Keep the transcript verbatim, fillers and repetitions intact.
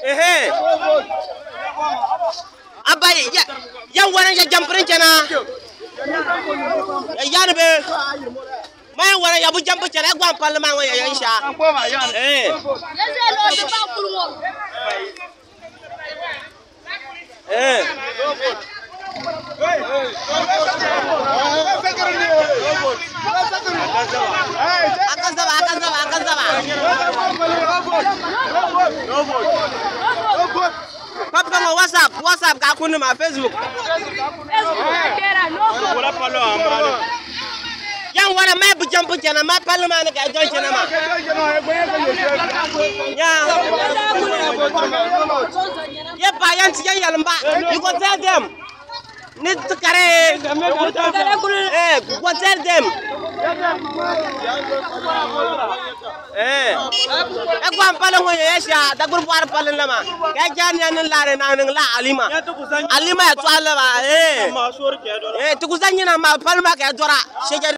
Eh. Abai ya yang wana ya jampurin cana. Ya ne be. Mai wana ya bu jampu cana gwa parlement wa ya insha. Eh. Eh. Akan sama, akan sama, akan sama. Papa ma WhatsApp, WhatsApp ka kunu ma Facebook. Yang wana mai bu jampu cana ma parlement ka jon cana ma. Ya. Ya pa yan ti yan yalamba. You go tell them. Need to carry. Eh, go tell them. Eh. Aku ampal ho ya sha, da group war pal lama. Ka jan yan la re na la Alima. Alima ya twala ba. Eh. Eh, tu kuzanya na ma palma ka dora.